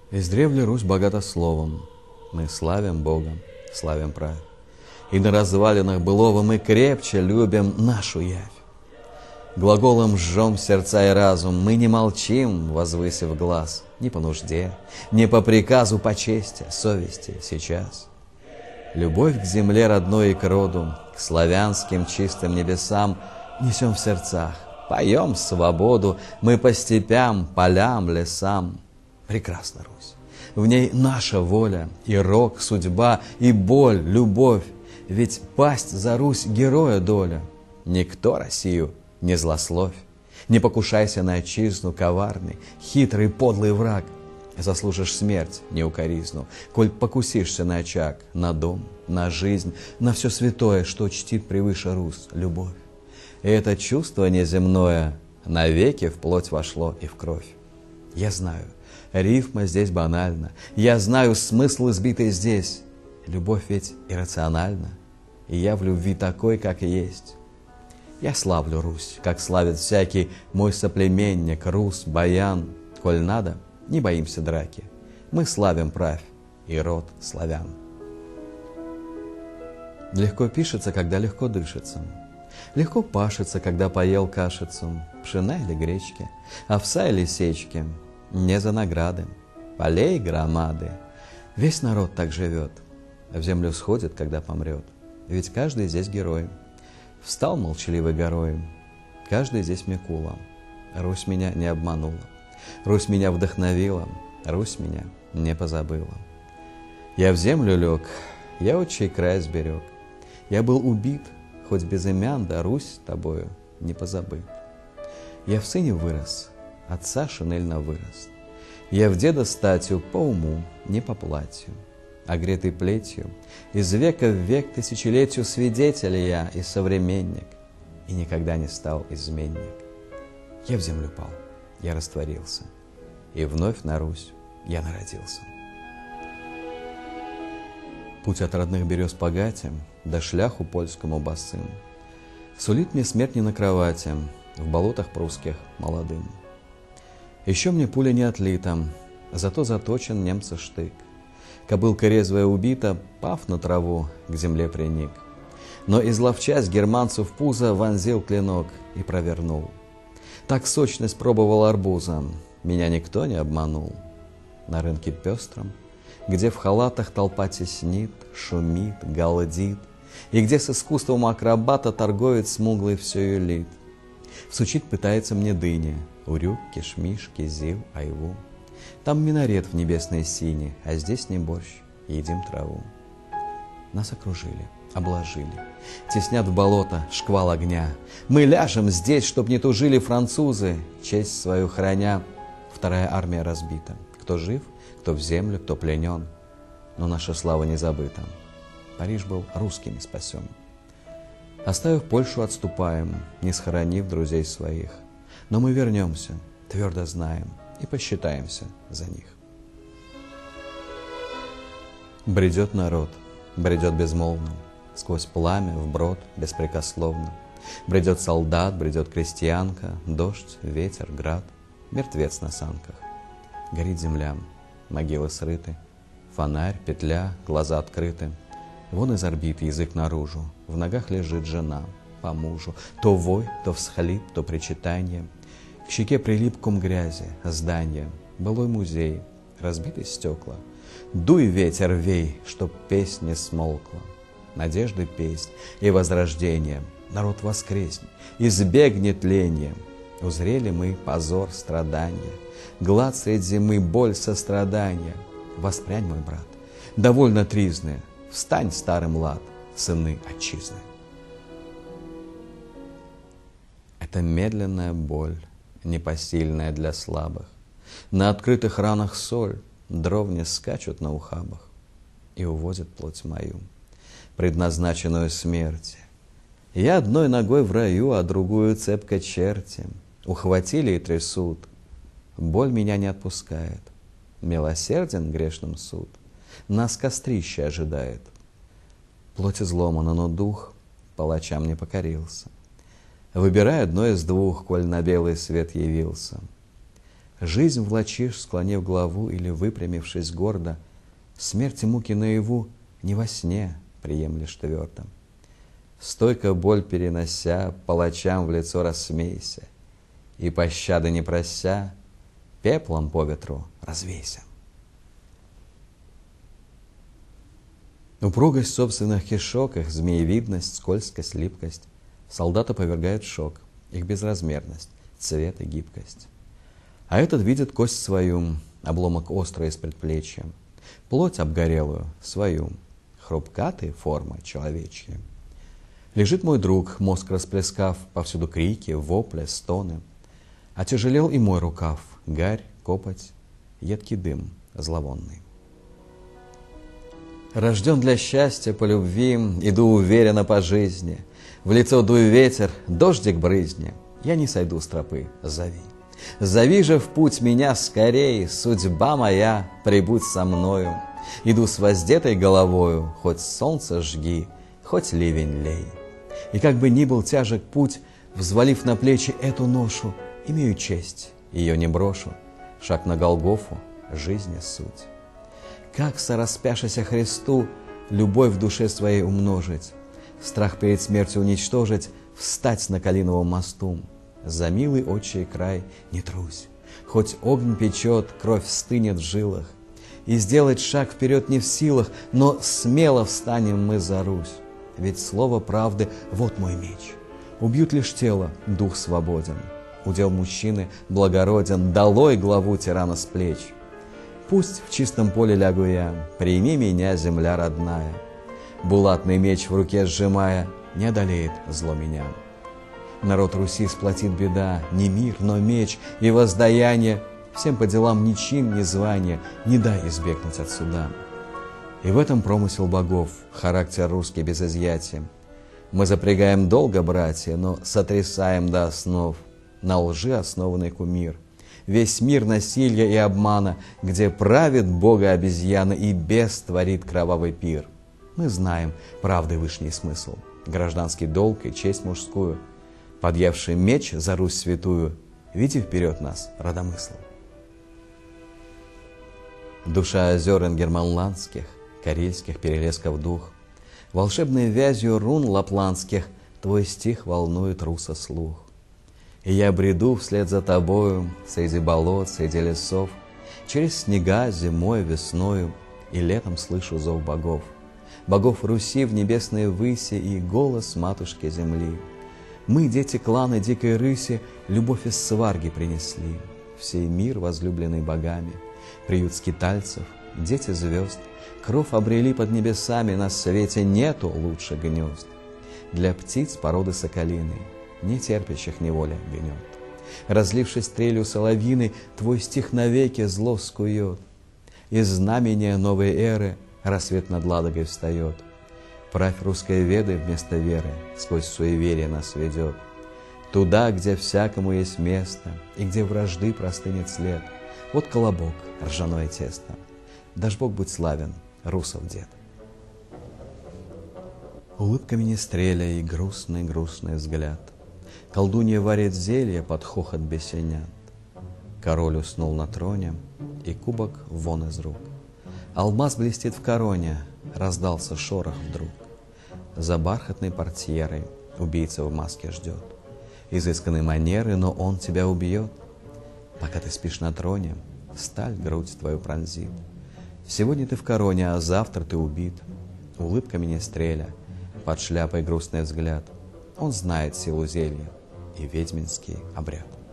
Издревле Русь богата словом, мы славим Бога, славим правь. И на развалинах былого мы крепче любим нашу явь. Глаголом жжем сердца и разум, мы не молчим, возвысив глаз, ни по нужде, ни по приказу, по чести, совести сейчас. Любовь к земле родной и к роду, к славянским чистым небесам несем в сердцах, поем свободу мы по степям, полям, лесам. Прекрасна Русь, в ней наша воля, и рок, судьба, и боль, любовь, ведь пасть за Русь героя доля. Никто Россию не злословь, не покушайся на отчизну, коварный, хитрый, подлый враг. Заслужишь смерть неукоризну, коль покусишься на очаг, на дом, на жизнь, на все святое, что чтит превыше Русь, любовь. И это чувство неземное навеки в плоть вошло и в кровь. Я знаю, рифма здесь банальна, я знаю смысл избитый здесь. Любовь ведь иррациональна, и я в любви такой, как есть. Я славлю Русь, как славит всякий мой соплеменник, рус, баян. Коль надо, не боимся драки, мы славим правь и род славян. Легко пишется, когда легко дышится. Легко пашется, когда поел кашицу, пшена или гречки, овса или сечки. Не за награды, полей громады. Весь народ так живет, в землю сходит, когда помрет. Ведь каждый здесь герой. Встал молчаливой горой, каждый здесь Микула. Русь меня не обманула, Русь меня вдохновила, Русь меня не позабыла. Я в землю лег, я отчий край сберег. Я был убит, хоть без имян, да Русь тобою не позабыт. Я в сыне вырос, отца шинельно вырос. Я в деда статью по уму, не по платью. Огретый плетью, из века в век тысячелетию свидетель я и современник, и никогда не стал изменник. Я в землю пал, я растворился, и вновь на Русь я народился. Путь от родных берез погати до шляху польскому босым сулит мне смерть не на кровати, в болотах прусских молодым. Еще мне пуля не отлита, зато заточен немца штык. Кобылка резвая убита, пав на траву, к земле приник. Но изловчась германцу в пузо вонзил клинок и провернул. Так сочность пробовал арбуза, меня никто не обманул. На рынке пестром, где в халатах толпа теснит, шумит, галдит, и где с искусством акробата торговец смуглый все юлит. Всучить пытается мне дыни, урюк, кишмиш, кизил, айву. Там минарет в небесной сине, а здесь не борщ, едим траву. Нас окружили, обложили, теснят в болото, шквал огня. Мы ляжем здесь, чтоб не тужили французы, честь свою храня. Вторая армия разбита, кто жив, кто в землю, кто пленен. Но наша слава не забыта, Париж был русскими спасен. Оставив Польшу, отступаем, не схоронив друзей своих. Но мы вернемся, твердо знаем, и посчитаемся за них. Бредет народ, бредет безмолвно, сквозь пламя, вброд, беспрекословно. Бредет солдат, бредет крестьянка, дождь, ветер, град, мертвец на санках. Горит земля, могилы срыты, фонарь, петля, глаза открыты. Вон из орбиты язык наружу, в ногах лежит жена, по мужу. То вой, то всхлип, то причитание. К щеке прилип ком грязи, здание, былой музей, разбитые стекла. Дуй, ветер, вей, чтоб песнь не смолкла. Надежды песнь и возрождение, народ воскреснет, избегнет тления. Узрели мы позор страдания, глад средь зимы, боль сострадания. Воспрянь, мой брат, довольно тризны, встань, старый млад, сыны отчизны. Это медленная боль, непосильная для слабых. На открытых ранах соль, дровни скачут на ухабах и увозят плоть мою, предназначенную смерти. Я одной ногой в раю, а другую цепко черти ухватили и трясут. Боль меня не отпускает, милосерден грешным суд, нас кострище ожидает. Плоть изломана, но дух палачам не покорился. Выбирай одно из двух, коль на белый свет явился. Жизнь влачишь, склонив главу или выпрямившись гордо, смерть и муки наяву не во сне приемлешь твердо. Стойко боль перенося, палачам в лицо рассмейся, и пощады не прося, пеплом по ветру развейся. Упругость собственных кишок, их змеевидность, скользкость, липкость солдата повергает в шок, их безразмерность, цвет и гибкость. А этот видит кость свою, обломок острый из предплечья, плоть обгорелую свою, хрупкатые формы человечьи. Лежит мой друг, мозг расплескав, повсюду крики, вопли, стоны. Отяжелел и мой рукав, гарь, копоть, едкий дым зловонный. Рожден для счастья по любви, иду уверенно по жизни. В лицо дуй ветер, дождик брызни, я не сойду с тропы, зови. Зови же в путь меня скорей, судьба моя, прибудь со мною. Иду с воздетой головою, хоть солнце жги, хоть ливень лей. И как бы ни был тяжек путь, взвалив на плечи эту ношу, имею честь, ее не брошу, шаг на Голгофу, жизни суть. Как сораспяшися Христу, любовь в душе своей умножить, страх перед смертью уничтожить, встать на Калиновом мосту. За милый отчий край не трусь, хоть огонь печет, кровь стынет в жилах, и сделать шаг вперед не в силах, но смело встанем мы за Русь. Ведь слово правды — вот мой меч. Убьют лишь тело, дух свободен. Удел мужчины благороден, долой главу тирана с плеч. Пусть в чистом поле лягу я, прими меня, земля родная. Булатный меч в руке сжимая, не одолеет зло меня. Народ Руси сплотит беда, не мир, но меч и воздаяние. Всем по делам ни чин, ни звание, не дай избегнуть от суда. И в этом промысел богов, характер русский без изъятия. Мы запрягаем долго, братья, но сотрясаем до основ. На лжи основанный кумир. Весь мир насилия и обмана, где правит бога обезьяна и бес творит кровавый пир. Мы знаем правды вышний смысл, гражданский долг и честь мужскую. Подъявший меч за Русь святую, види вперед нас, родомыслы. Душа озер ингерманландских, карельских перелесков дух, волшебной вязью рун лапландских твой стих волнует руса слух. И я бреду вслед за тобою, среди болот, среди лесов, через снега зимой, весною, и летом слышу зов богов. Богов Руси в небесной выси и голос матушки земли. Мы, дети клана дикой рыси, любовь из сварги принесли. Всей мир, возлюбленный богами, приют скитальцев, дети звезд, кров обрели под небесами, на свете нету лучше гнезд. Для птиц породы соколиной, не терпящих неволя гнет. Разлившись трелью соловьиной, твой стих навеки зло скует. Из знамения новой эры рассвет над Ладогой встает. Правь русской веды вместо веры, сквозь суеверие нас ведет. Туда, где всякому есть место, и где вражды простынет след. Вот колобок, ржаное тесто. Дашь Бог будь славен, русов дед. Улыбками не стреля и грустный взгляд. Колдунья варит зелье под хохот бесенят. Король уснул на троне, и кубок вон из рук. Алмаз блестит в короне, раздался шорох вдруг. За бархатной портьерой убийца в маске ждет. Изысканной манеры, но он тебя убьет. Пока ты спишь на троне, сталь грудь твою пронзит. Сегодня ты в короне, а завтра ты убит. Улыбками не стреля, под шляпой грустный взгляд. Он знает силу зелья и ведьминский обряд.